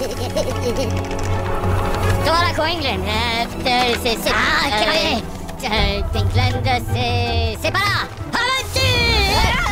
Toi, quoi, England? C'est... England, c'est pas là! Aventure!